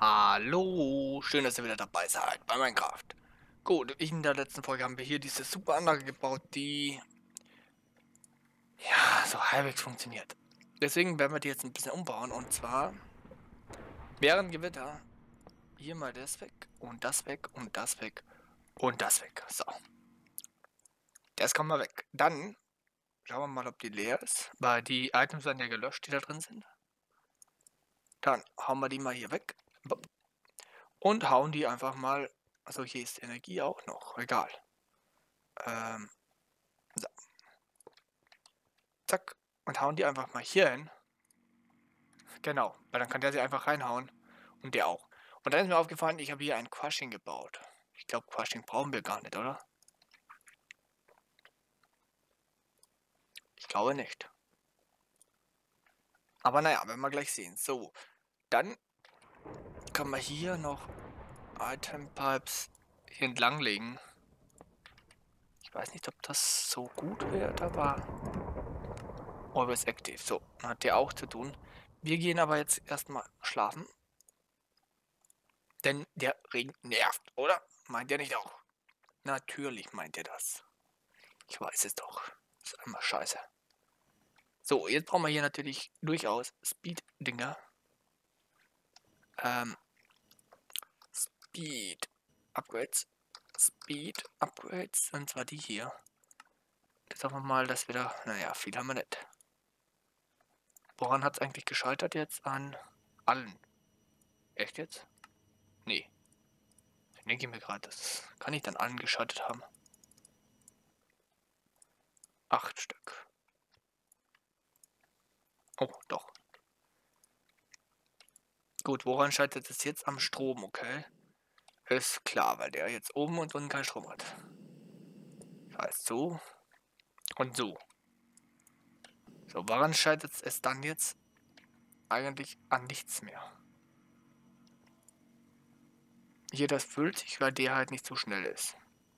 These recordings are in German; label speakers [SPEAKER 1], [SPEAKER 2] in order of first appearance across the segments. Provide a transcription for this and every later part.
[SPEAKER 1] Hallo, schön, dass ihr wieder dabei seid bei Minecraft. Gut, in der letzten Folge haben wir hier diese super Anlage gebaut, die ja so halbwegs funktioniert. Deswegen werden wir die jetzt ein bisschen umbauen und zwar während Gewitter hier mal das weg und das weg und das weg und das weg. So, das kommt mal weg. Dann schauen wir mal, ob die leer ist, weil die Items werden ja gelöscht, die da drin sind. Dann hauen wir die mal hier weg und hauen die einfach mal. Also hier ist Energie auch noch, egal. Ähm, so. Zack. Und hauen die einfach mal hier hin. Genau, weil dann kann der sie einfach reinhauen. Und der auch. Und dann ist mir aufgefallen, ich habe hier ein Crushing gebaut. Ich glaube, Crushing brauchen wir gar nicht, oder? Ich glaube nicht. Aber naja, werden wir gleich sehen. So, dann kann man hier noch Item Pipes hier entlang legen. Ich weiß nicht, ob das so gut wird, aber always active. So, hat der auch zu tun. Wir gehen aber jetzt erstmal schlafen. Denn der Regen nervt, oder? Meint ihr nicht auch? Natürlich meint ihr das. Ich weiß es doch. Das ist immer scheiße. So, jetzt brauchen wir hier natürlich durchaus Speed-Dinger. Ähm, Speed Upgrades. Speed Upgrades. Und zwar die hier. Jetzt hoffen wir mal, dass wir da. Naja, viel haben wir nicht. Woran hat es eigentlich gescheitert jetzt? An allen. Echt jetzt? Nee. Ich denke mir gerade, das kann nicht an allen gescheitert haben. 8 Stück. Oh, doch. Gut, woran scheitert es jetzt? Am Strom, okay? Ist klar, weil der jetzt oben und unten keinen Strom hat. Das heißt so und so. So, woran scheitert es dann jetzt? Eigentlich an nichts mehr. Hier, das füllt sich, weil der halt nicht so schnell ist.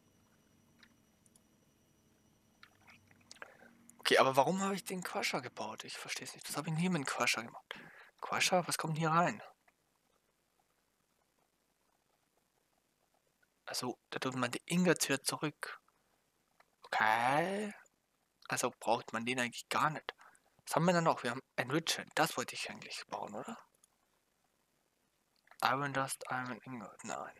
[SPEAKER 1] Okay, aber warum habe ich den Quasher gebaut? Ich verstehe es nicht. Was habe ich denn hier mit dem Quasher gemacht? Quasher, was kommt denn hier rein? Also, da tut man die Ingots wieder zurück. Okay. Also braucht man den eigentlich gar nicht. Was haben wir dann noch? Wir haben Enrichment. Das wollte ich eigentlich bauen, oder? Iron Dust, Iron Ingot. Nein.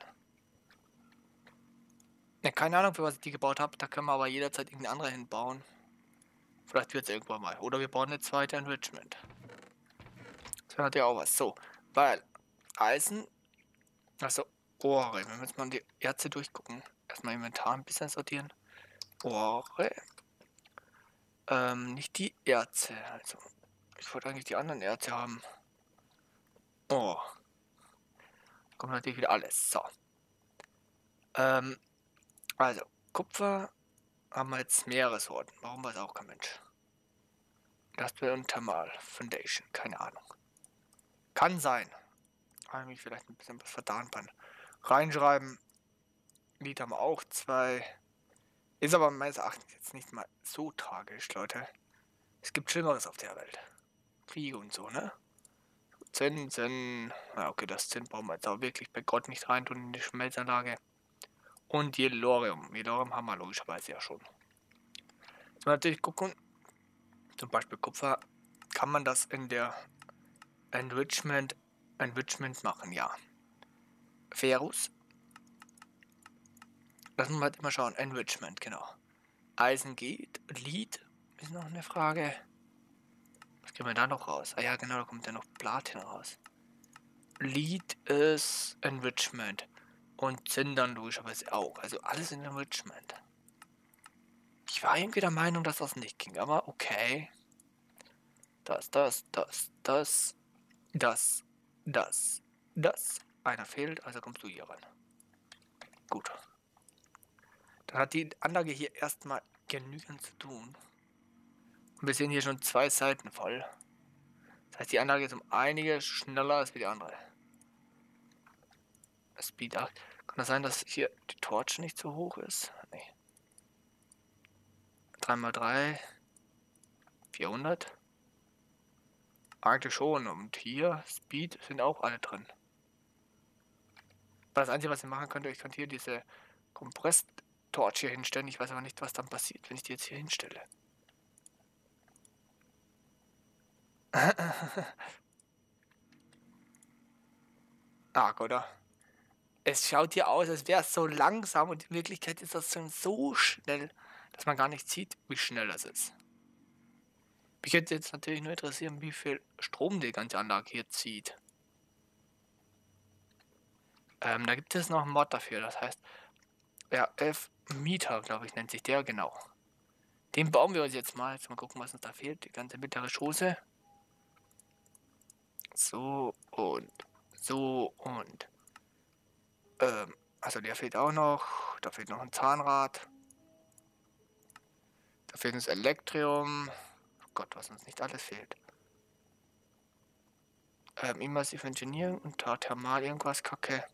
[SPEAKER 1] Ja, keine Ahnung, für was ich die gebaut habe. Da können wir aber jederzeit irgendeine andere hinbauen. Vielleicht wird es irgendwann mal. Oder wir bauen eine zweite Enrichment. Das wäre natürlich auch was. So, weil Eisen, also Rohre. Wenn wir jetzt mal die Erze durchgucken. Erstmal Inventar ein bisschen sortieren. Rohre. Nicht die Erze. Also, ich wollte eigentlich die anderen Erze haben. Oh. Kommt natürlich wieder alles. So. Also, Kupfer haben wir jetzt mehrere Sorten. Warum weiß auch kein Mensch. Industrial und Thermal Foundation. Keine Ahnung. Kann sein. Habe mich vielleicht ein bisschen was vertan beim Reinschreiben. Lied haben wir auch 2. Ist aber meines Erachtens jetzt nicht mal so tragisch, Leute. Es gibt Schlimmeres auf der Welt. Kriege und so, ne? Zinn. Ja, okay, das Zinn brauchen wir jetzt auch wirklich bei Gott nicht reintun in die Schmelzanlage. Und Yellorium. Yellorium haben wir logischerweise ja schon. Jetzt mal natürlich gucken. Zum Beispiel Kupfer. Kann man das in der Enrichment machen? Ja. Ferrus. Das muss man halt immer schauen. Enrichment, genau. Eisen geht. Lead ist noch eine Frage. Was kriegen wir da noch raus? Ah ja, genau, da kommt ja noch Platin raus. Lead ist Enrichment. Und Zinn dann logischerweise auch. Also alles in Enrichment. Ich war irgendwie der Meinung, dass das nicht ging, aber okay. Das. Einer fehlt, also kommst du hier ran. Gut. Dann hat die Anlage hier erstmal genügend zu tun. Und wir sehen hier schon 2 Seiten voll. Das heißt, die Anlage ist um einiges schneller als die andere. Speed 8. Kann das sein, dass hier die Torch nicht so hoch ist? Nee. 3x3. 400. Eigentlich schon. Und hier, Speed sind auch alle drin. Das Einzige, was ihr machen könnt, ich könnt hier diese Kompresstorch hier hinstellen. Ich weiß aber nicht, was dann passiert, wenn ich die jetzt hier hinstelle. Arg, oder? Es schaut hier aus, als wäre es so langsam und in Wirklichkeit ist das schon so schnell, dass man gar nicht sieht, wie schnell das ist. Mich hätte jetzt natürlich nur interessieren, wie viel Strom die ganze Anlage hier zieht. Da gibt es noch einen Mod dafür, das heißt RF Meter, glaube ich, nennt sich der genau. Den bauen wir uns jetzt mal. Jetzt mal gucken, was uns da fehlt. Die ganze mittlere Schoße. So und so und also der fehlt auch noch. Da fehlt noch ein Zahnrad. Da fehlt uns Elektrium. Oh Gott, was uns nicht alles fehlt. Immersive Engineering und Thermal irgendwas Kacke.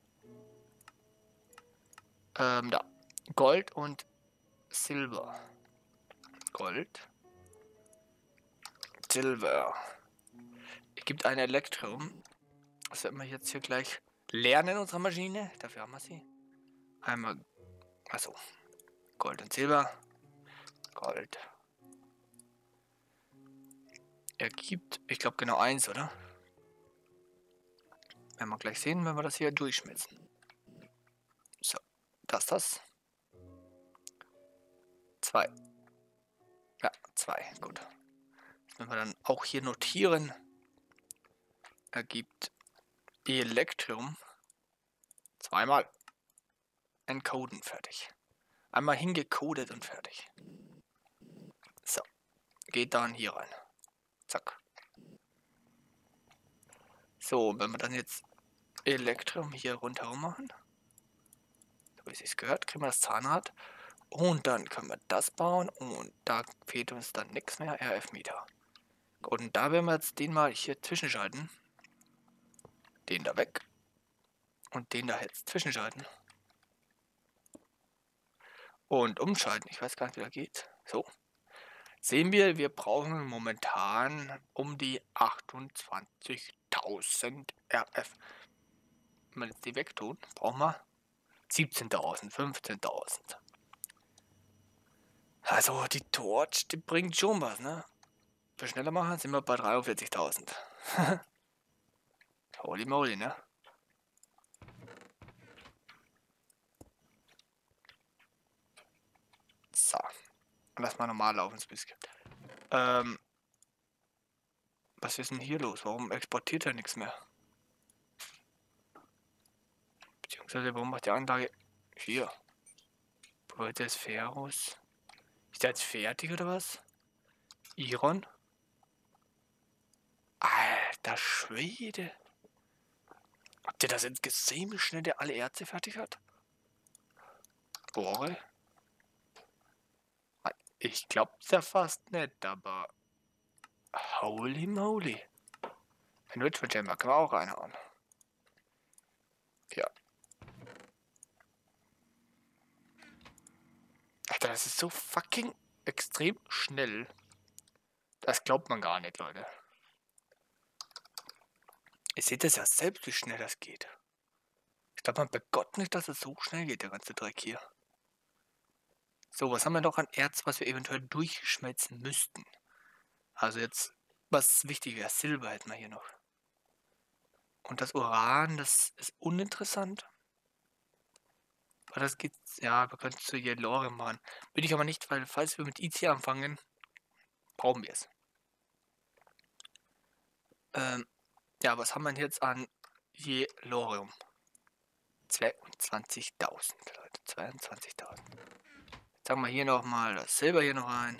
[SPEAKER 1] Da. Gold und Silber. Gold. Silber. Es gibt ein Elektrum. Das werden wir jetzt hier gleich lernen in unserer Maschine. Dafür haben wir sie. Einmal. Also. Gold und Silber. Gold. Ergibt, ich glaube, genau 1, oder? Werden wir gleich sehen, wenn wir das hier durchschmelzen. So, das. 2. Ja, 2, gut. Das werden wir dann auch hier notieren. Ergibt Elektrum. Zweimal encoden, fertig. Einmal hingecodet und fertig. So, geht dann hier rein. Zack. So, wenn wir dann jetzt Elektrum hier rundherum machen, so wie es sich gehört, kriegen wir das Zahnrad. Und dann können wir das bauen und da fehlt uns dann nichts mehr, RF-Meter. Und da werden wir jetzt den mal hier zwischenschalten. Den da weg. Und den da jetzt zwischenschalten. Und umschalten. Ich weiß gar nicht, wie das geht. So. Sehen wir brauchen momentan um die 28.000 RF. Wenn wir jetzt die wegtun, brauchen wir 17.000, 15.000. Also die Torch, die bringt schon was, ne? Für schneller machen sind wir bei 43.000. Holy moly, ne? So. Lass mal normal laufen, bis es gibt. Was ist denn hier los? Warum exportiert er nichts mehr? Beziehungsweise, warum macht die Anlage hier? Wollte es Ferus? Ist der jetzt fertig oder was? Iron? Alter Schwede! Habt ihr das jetzt gesehen, wie schnell der alle Erze fertig hat? Bohre? Ich glaub's ja fast nicht, aber holy moly. Ein Richmond Chamber können wir auch reinhauen. Ja. Alter, das ist so fucking extrem schnell. Das glaubt man gar nicht, Leute. Ihr seht es ja selbst, wie schnell das geht. Ich glaube, man begott nicht, dass es so schnell geht, der ganze Dreck hier. So, was haben wir noch an Erz, was wir eventuell durchschmelzen müssten? Also jetzt, was wichtig wäre, Silber hätten wir hier noch. Und das Uran, das ist uninteressant. Aber das geht, ja, wir können es zu Yellore machen. Will ich aber nicht, weil falls wir mit IC anfangen, brauchen wir es. Ja, was haben wir jetzt an Yellorium? 22.000, Leute, 22.000. Jetzt haben wir hier nochmal das Silber hier noch rein.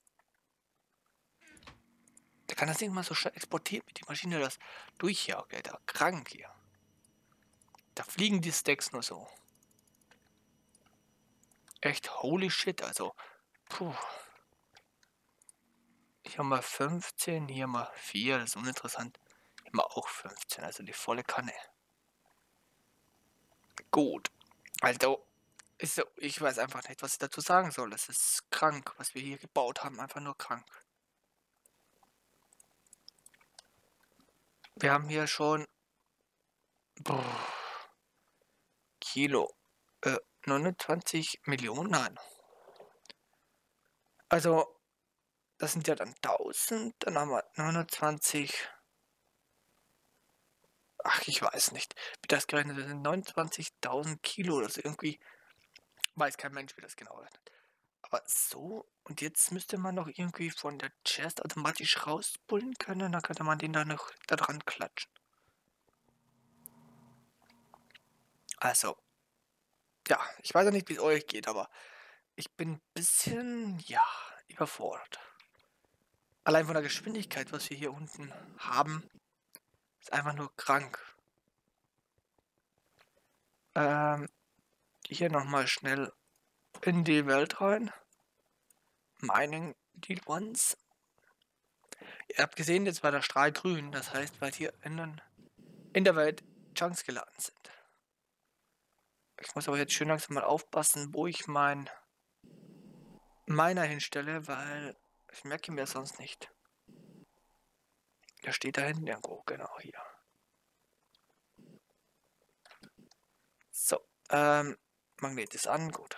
[SPEAKER 1] Der kann das Ding mal so schnell exportieren mit die Maschine das durchjagt, Alter. Krank hier. Da fliegen die Stacks nur so. Echt holy shit, also. Puh. Hier haben wir 15, hier haben wir 4, das ist uninteressant. Hier haben wir auch 15, also die volle Kanne. Gut. Also, ist so, ich weiß einfach nicht, was ich dazu sagen soll. Es ist krank, was wir hier gebaut haben, einfach nur krank. Wir haben hier schon Kilo. 29 Millionen? Nein. Also, das sind ja dann 1000, dann haben wir 29. Ach, ich weiß nicht, wie das gerechnet ist. 29.000 Kilo oder so irgendwie. Weiß kein Mensch, wie das genau rechnet. Aber so, und jetzt müsste man noch irgendwie von der Chest automatisch rauspullen können, dann könnte man den da noch da dran klatschen. Also, ja, ich weiß ja nicht, wie es euch geht, aber ich bin ein bisschen, ja, überfordert. Allein von der Geschwindigkeit, was wir hier unten haben, ist einfach nur krank. Ähm, hier nochmal schnell in die Welt rein. Mining Deal Ones. Ihr habt gesehen, jetzt war der Strahl grün, das heißt, weil hier in der Welt Chunks geladen sind. Ich muss aber jetzt schön langsam mal aufpassen, wo ich meiner hinstelle, weil ich merke mir sonst nicht. Der steht da hinten irgendwo, genau hier. So, Magnet ist an, gut.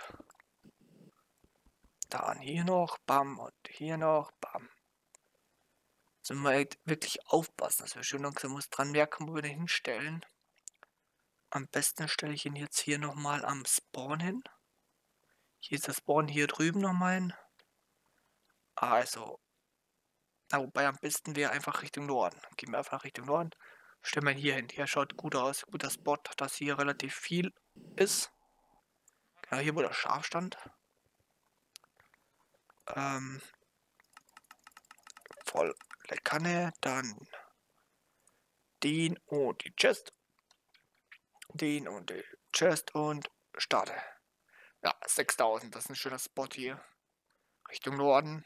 [SPEAKER 1] Dann hier noch, bam, und hier noch, bam. So, mal wirklich aufpassen, dass wir schön langsam muss dran merken, wo wir den hinstellen. Am besten stelle ich ihn jetzt hier nochmal am Spawn hin. Hier ist der Spawn hier drüben nochmal hin. Also, wobei am besten wäre einfach Richtung Norden. Gehen wir einfach Richtung Norden. Stellen wir ihn hier hin. Hier schaut gut aus. Guter Spot, dass hier relativ viel ist. Genau hier, wo der Schaf stand. Voll Kanne. Dann den und die Chest. Den und die Chest und starte. Ja, 6000. Das ist ein schöner Spot hier. Richtung Norden.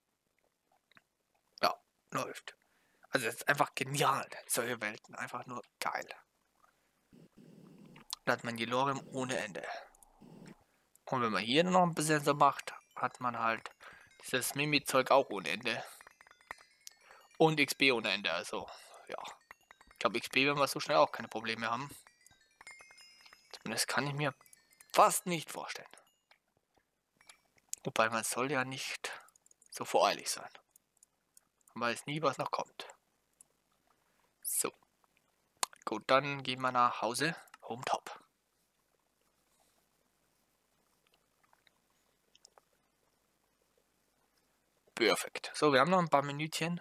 [SPEAKER 1] Ja, läuft. Also es ist einfach genial. Solche Welten. Einfach nur geil. Da hat man die Lorem ohne Ende. Und wenn man hier noch ein bisschen so macht, hat man halt dieses Mimi-Zeug auch ohne Ende. Und XP ohne Ende, also ja. Ich glaube XP werden wir so schnell auch keine Probleme haben. Zumindest kann ich mir fast nicht vorstellen. Wobei man soll ja nicht so voreilig sein. Man weiß nie, was noch kommt. So. Gut, dann gehen wir nach Hause. Home top. Perfekt. So, wir haben noch ein paar Minütchen.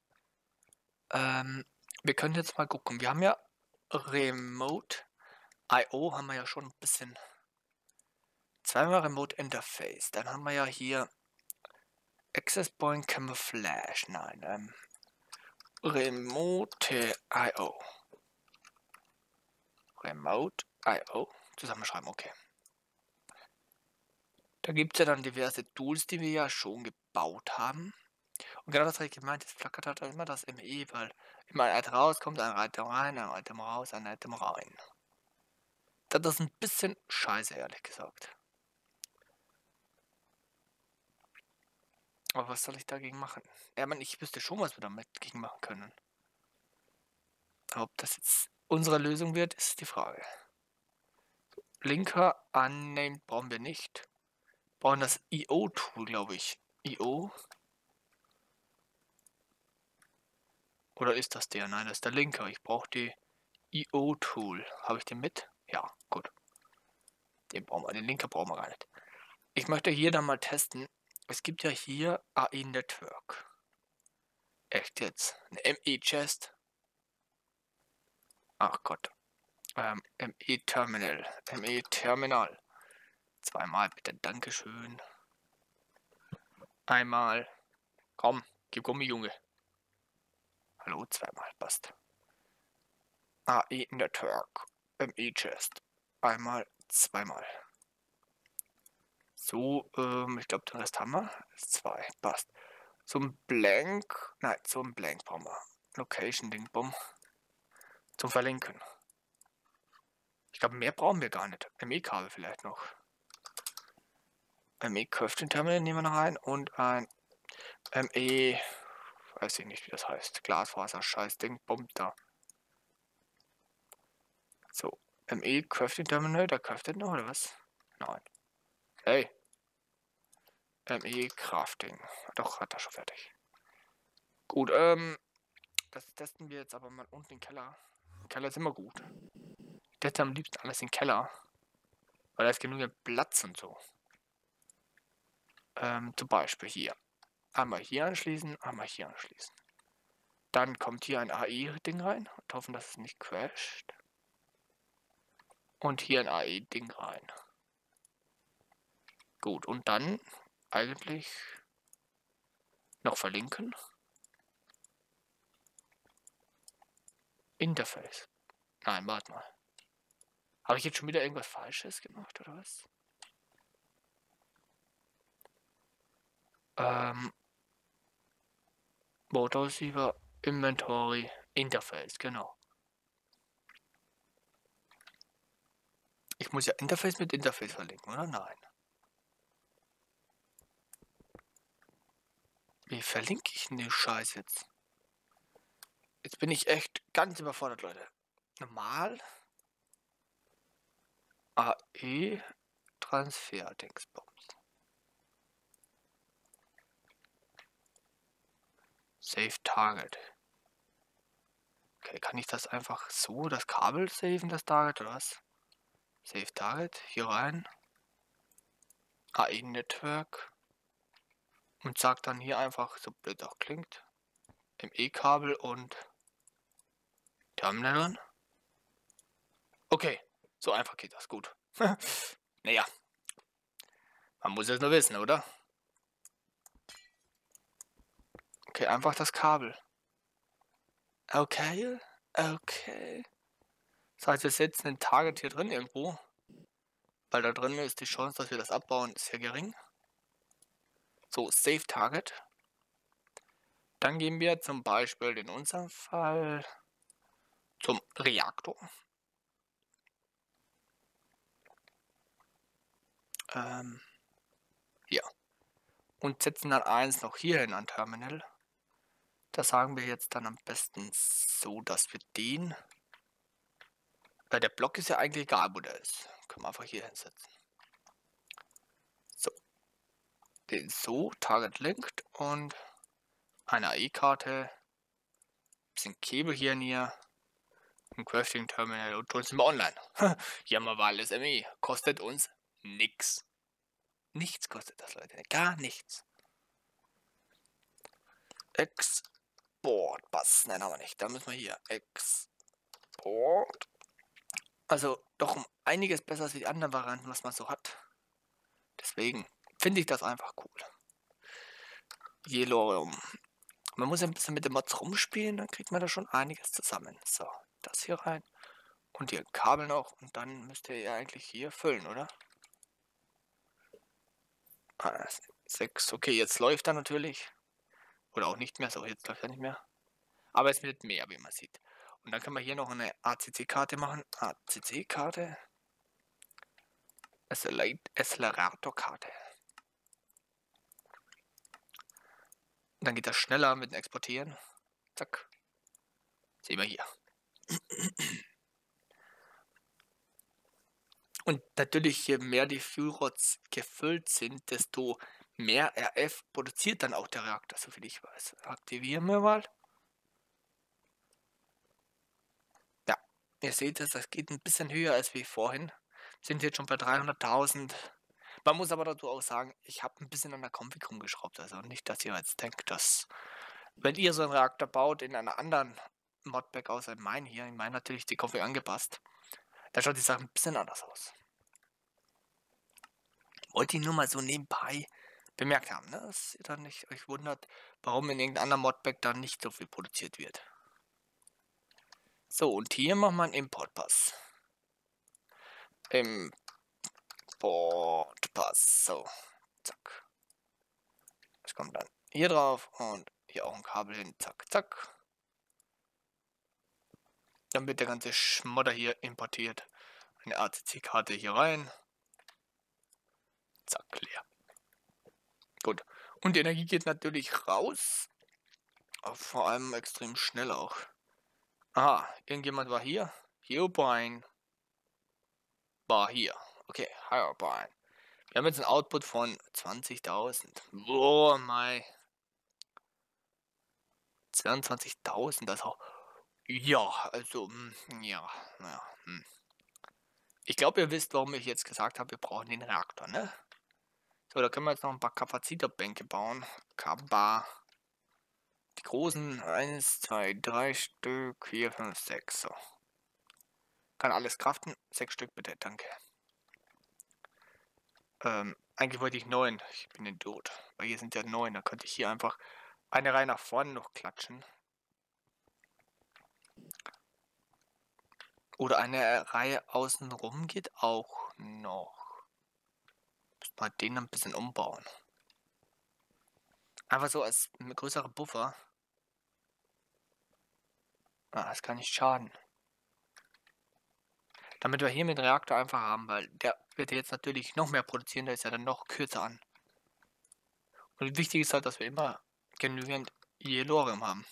[SPEAKER 1] Wir können jetzt mal gucken. Wir haben ja Remote IO haben wir ja schon ein bisschen. Zweimal Remote Interface. Dann haben wir ja hier Access Point Camouflage. Nein, Remote IO. Remote IO. Zusammenschreiben, okay. Da gibt es ja dann diverse Tools, die wir ja schon gebaut haben. Und genau das habe ich gemeint, es flackert halt immer das ME, weil immer ein Item rauskommt, ein Item rein, ein Item raus, ein Item rein. Das ist ein bisschen scheiße, ehrlich gesagt. Aber was soll ich dagegen machen? Ja, ich wüsste schon, was wir damit gegen machen können. Ob das jetzt unsere Lösung wird, ist die Frage. Linker unnamed brauchen wir nicht. Wir brauchen das IO-Tool, glaube ich. IO? Oder ist das der? Nein, das ist der Linker. Ich brauche die IO-Tool. Habe ich den mit? Ja, gut. Den Linker brauchen wir gar nicht. Ich möchte hier dann mal testen. Es gibt ja hier AI Network. Echt jetzt? Eine ME-Chest. Ach Gott. ME-Terminal. ME-Terminal. Zweimal bitte. Dankeschön. Einmal. Komm, gib Gummi, Junge. Hallo, zweimal. Passt. AI Network. ME-Chest. Einmal, zweimal. So, ich glaube, den Rest haben wir. 2. Passt. Zum Blank. Nein, zum Blank brauchen wir. Location Ding, bumm. Zum Verlinken. Ich glaube, mehr brauchen wir gar nicht. ME-Kabel vielleicht noch. ME-Köften-Terminal nehmen wir noch ein. Und ein ME. Weiß ich nicht, wie das heißt. Glasfaser, Scheiß Ding, bumm, da. So, ME Crafting Terminal, der craftet noch, oder was? Nein. Hey. ME Crafting. Doch, hat er schon fertig. Gut, das testen wir jetzt aber mal unten im Keller. Im Keller ist immer gut. Ich teste am liebsten alles im Keller. Weil da ist genügend Platz und so. Zum Beispiel hier. Einmal hier anschließen, einmal hier anschließen. Dann kommt hier ein AI-Ding rein und hoffen, dass es nicht crasht. Und hier ein AI-Ding rein. Gut, und dann eigentlich noch verlinken. Interface. Nein, warte mal. Habe ich jetzt schon wieder irgendwas Falsches gemacht, oder was? Motorreceiver, Inventory, Interface, genau. Ich muss ja Interface mit Interface verlinken, oder? Nein. Wie verlinke ich denn den Scheiß jetzt? Jetzt bin ich echt ganz überfordert, Leute. Normal. AE Transfer Dingsbums. Save Target. Okay, kann ich das einfach so, das Kabel saven, das Target, oder was? Save Target, hier rein. AE Network. Und sagt dann hier einfach, so blöd auch klingt, ME-Kabel und Terminal drin. Okay, so einfach geht das, gut. Naja, man muss es nur wissen, oder? Okay, einfach das Kabel. Okay, okay. Das heißt, wir setzen den Target hier drin irgendwo. Weil da drin ist die Chance, dass wir das abbauen, sehr gering. So, Save Target. Dann gehen wir zum Beispiel in unserem Fall zum Reaktor. Hier. Und setzen dann eins noch hier hin an Terminal. Das sagen wir jetzt dann am besten so, dass wir den. Weil der Block ist ja eigentlich egal, wo der ist. Können wir einfach hier hinsetzen. So. Den so, Target linked und eine AI-Karte. Bisschen Kabel hier in ihr. Ein Crafting Terminal und schon sind wir online. Hier haben wir alles ME. Kostet uns nix. Nichts kostet das, Leute. Gar nichts. Export. Was? Nein, aber nicht. Da müssen wir hier. Export. Also doch um einiges besser als die anderen Varianten, was man so hat. Deswegen finde ich das einfach cool. Yellorium. Man muss ein bisschen mit den Mods rumspielen, dann kriegt man da schon einiges zusammen. So, das hier rein. Und hier ein Kabel noch. Und dann müsst ihr ja eigentlich hier füllen, oder? 6. Okay, jetzt läuft er natürlich. Oder auch nicht mehr. So, jetzt läuft er nicht mehr. Aber es wird mehr, wie man sieht. Und dann können wir hier noch eine ACC-Karte machen. ACC-Karte. Accelerator-Karte. Dann geht das schneller mit dem Exportieren. Zack. Sehen wir hier. Und natürlich, je mehr die Fuelrods gefüllt sind, desto mehr RF produziert dann auch der Reaktor, soviel ich weiß. Aktivieren wir mal. Ja, ihr seht es, das geht ein bisschen höher als wie vorhin. Sind jetzt schon bei 300.000. Man muss aber dazu auch sagen, ich habe ein bisschen an der Config rumgeschraubt. Also nicht, dass ihr jetzt denkt, dass, wenn ihr so einen Reaktor baut in einer anderen Modpack außer in meinen hier, in meinen natürlich die Config angepasst, da schaut die Sache ein bisschen anders aus. Wollte ich nur mal so nebenbei bemerkt haben, ne? Dass ihr dann nicht euch wundert, warum in irgendeinem anderen Modpack dann nicht so viel produziert wird. So, und hier machen wir einen Importpass. Importpass. So, zack. Das kommt dann hier drauf und hier auch ein Kabel hin. Zack, zack. Dann wird der ganze Schmodder hier importiert. Eine ACC-Karte hier rein. Zack, leer. Gut. Und die Energie geht natürlich raus. Aber vor allem extrem schnell auch. Aha, irgendjemand war hier. Herobrine. War hier. Okay, Heilbahn. Wir haben jetzt einen Output von 20.000. Oh mein. 22.000, das auch. Ja, also, ja, naja. Ich glaube, ihr wisst, warum ich jetzt gesagt habe, wir brauchen den Reaktor, ne? So, da können wir jetzt noch ein paar Kapazitorbänke bauen. Kaba. Die großen, 1, 2, 3 Stück, 4, 5, 6, so. Kann alles kraften. 6 Stück bitte, danke. Eigentlich wollte ich 9. Ich bin ein Idiot. Weil hier sind ja 9. Da könnte ich hier einfach eine Reihe nach vorne noch klatschen. Oder eine Reihe außen rum geht auch noch. Müssen wir den ein bisschen umbauen. Einfach so als größerer Buffer. Das kann nicht schaden. Damit wir hier mit Reaktor einfach haben, weil der wird jetzt natürlich noch mehr produzieren, der ist ja dann noch kürzer an. Und wichtig ist halt, dass wir immer genügend Yellorium haben.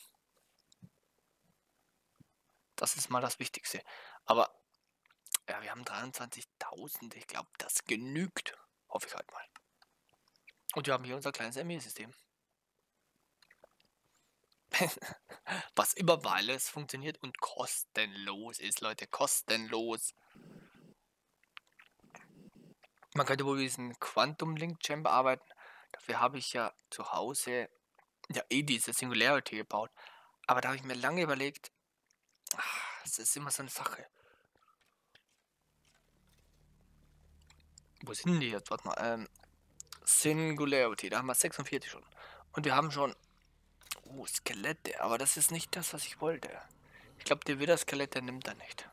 [SPEAKER 1] Das ist mal das Wichtigste. Aber ja, wir haben 23.000. Ich glaube, das genügt. Hoffe ich halt mal. Und wir haben hier unser kleines Armeesystem. Was immer Wireless funktioniert und kostenlos ist, Leute. Kostenlos. Man könnte wohl diesen Quantum Link Gem bearbeiten. Dafür habe ich ja zu Hause ja diese Singularity gebaut. Aber da habe ich mir lange überlegt, es ist immer so eine Sache. Wo sind die jetzt? Warte mal. Singularity, da haben wir 46 schon. Und wir haben schon Skelette, aber das ist nicht das, was ich wollte. Ich glaube, der Wither-Skelette nimmt er nicht.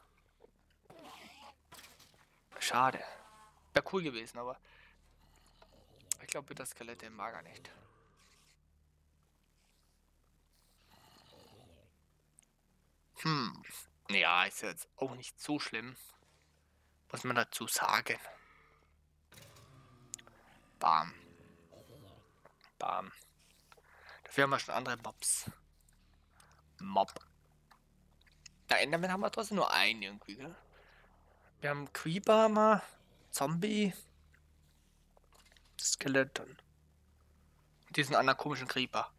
[SPEAKER 1] Schade. Wäre cool gewesen, aber ich glaube, Wither-Skelette mag er nicht. Ja, ist jetzt auch nicht so schlimm. Muss man dazu sagen. Bam. Bam. Dafür haben wir schon andere Mobs. Mob. Na, Enderman haben wir trotzdem nur einen irgendwie, gell? Wir haben Creeper, haben wir, Zombie, Skeleton. Und diesen anderen komischen Creeper.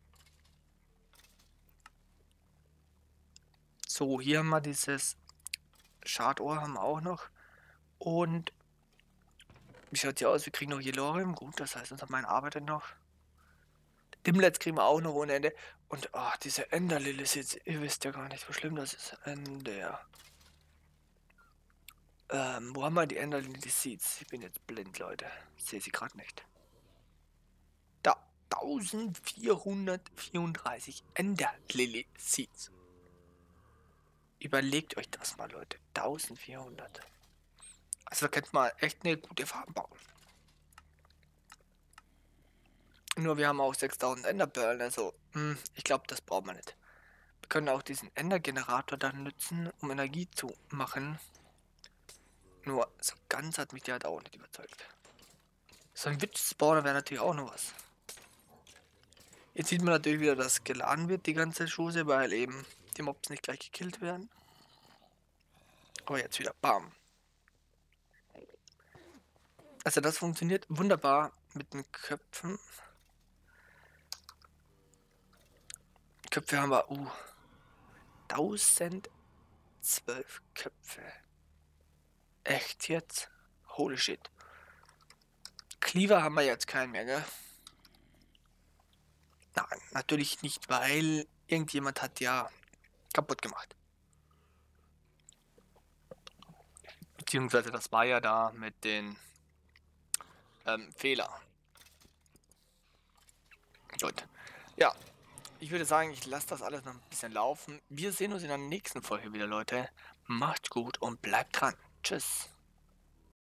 [SPEAKER 1] So, hier haben wir dieses Schadohr haben wir auch noch. Und wie schaut hier aus? Wir kriegen noch Yellorium. Gut, das heißt, unser Mein arbeitet noch. Dimlets kriegen wir auch noch ohne Ende. Und diese Enderlille ist jetzt, ihr wisst ja gar nicht, wie schlimm das ist. Ender. Wo haben wir die Enderlille, die Seeds? Ich bin jetzt blind, Leute. Ich sehe sie gerade nicht. Da, 1434 Enderlille Seeds. Überlegt euch das mal, Leute. 1400. Also da könnte man echt eine gute Farm bauen. Nur wir haben auch 6000 Enderperlen, also ich glaube, das braucht man nicht. Wir können auch diesen Ender-Generator dann nutzen, um Energie zu machen. Nur so ganz hat mich der halt auch nicht überzeugt. So ein Witch-Spawner wäre natürlich auch noch was. Jetzt sieht man natürlich wieder, dass geladen wird, die ganze Chose, weil eben die Mobs nicht gleich gekillt werden. Aber jetzt wieder, bam. Also das funktioniert wunderbar mit den Köpfen. Köpfe haben wir, 1012 Köpfe. Echt jetzt? Holy shit. Cleaver haben wir jetzt keinen mehr, gell? Nein, natürlich nicht, weil irgendjemand hat ja kaputt gemacht. Beziehungsweise das war ja da mit den Fehler. Gut. Ja, ich würde sagen, ich lasse das alles noch ein bisschen laufen. Wir sehen uns in der nächsten Folge wieder, Leute. Macht's gut und bleibt dran. Tschüss.